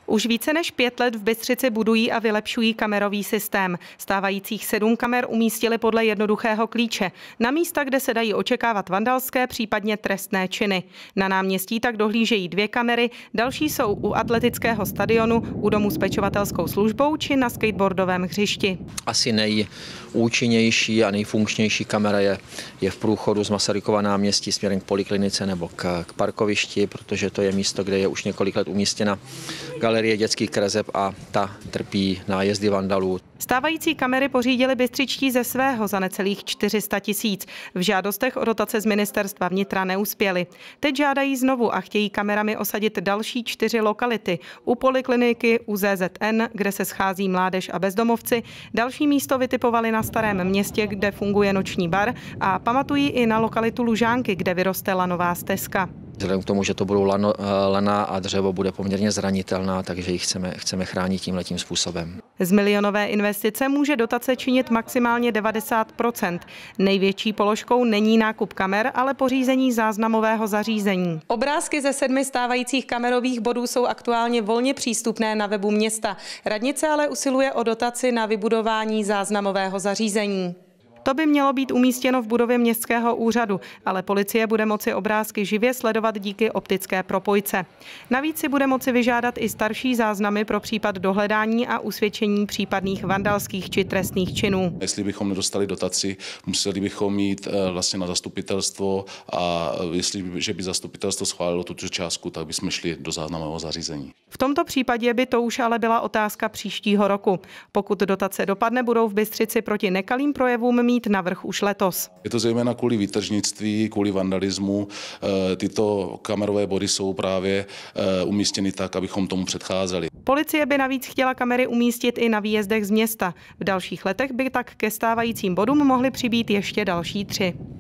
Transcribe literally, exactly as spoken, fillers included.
Už více než pět let v Bystřici budují a vylepšují kamerový systém. Stávajících sedm kamer umístili podle jednoduchého klíče. Na místa, kde se dají očekávat vandalské, případně trestné činy. Na náměstí tak dohlížejí dvě kamery, další jsou u atletického stadionu, u domu s pečovatelskou službou či na skateboardovém hřišti. Asi nejúčinnější a nejfunkčnější kamera je, je v průchodu z Masarykova náměstí směrem k poliklinice nebo k, k parkovišti, protože to je místo, kde je už několik let umístěna galerie dětských kreseb a ta trpí nájezdy vandalů. Stávající kamery pořídili bystřičtí ze svého za necelých čtyři sta tisíc. V žádostech o dotace z ministerstva vnitra neuspěli. Teď žádají znovu a chtějí kamerami osadit další čtyři lokality. U polikliniky, u Z Z N, kde se schází mládež a bezdomovci. Další místo vytipovali na Starém Městě, kde funguje noční bar, a pamatují i na lokalitu Lužánky, kde vyroste lanová stezka. Vzhledem k tomu, že to budou lano, lana a dřevo bude poměrně zranitelná, takže ji chceme, chceme chránit tímhletím způsobem. Z milionové investice může dotace činit maximálně devadesát procent. Největší položkou není nákup kamer, ale pořízení záznamového zařízení. Obrázky ze sedmi stávajících kamerových bodů jsou aktuálně volně přístupné na webu města. Radnice ale usiluje o dotaci na vybudování záznamového zařízení. To by mělo být umístěno v budově městského úřadu, ale policie bude moci obrázky živě sledovat díky optické propojce. Navíc si bude moci vyžádat i starší záznamy pro případ dohledání a usvědčení případných vandalských či trestných činů. Jestli bychom nedostali dotaci, museli bychom jít vlastně na zastupitelstvo, a jestli že by zastupitelstvo schválilo tuto částku, tak bychom šli do záznamového zařízení. V tomto případě by to už ale byla otázka příštího roku. Pokud dotace dopadne, budou v Bystřici proti nekalým projevům mít navrch už letos. Je to zejména kvůli výtržnictví, kvůli vandalismu. Tyto kamerové body jsou právě umístěny tak, abychom tomu předcházeli. Policie by navíc chtěla kamery umístit i na výjezdech z města. V dalších letech by tak ke stávajícím bodům mohly přibýt ještě další tři.